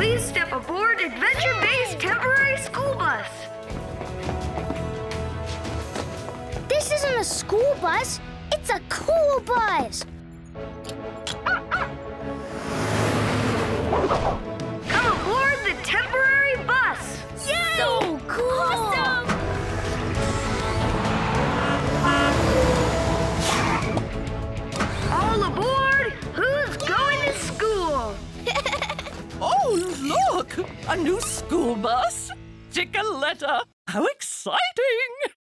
Please step aboard Adventure Bay's temporary school bus. This isn't a school bus. It's a cool bus. Come aboard the temporary bus. Yay! So cool! Awesome! All aboard! Who's going to school? Oh, look! A new school bus! Chicoletta! How exciting!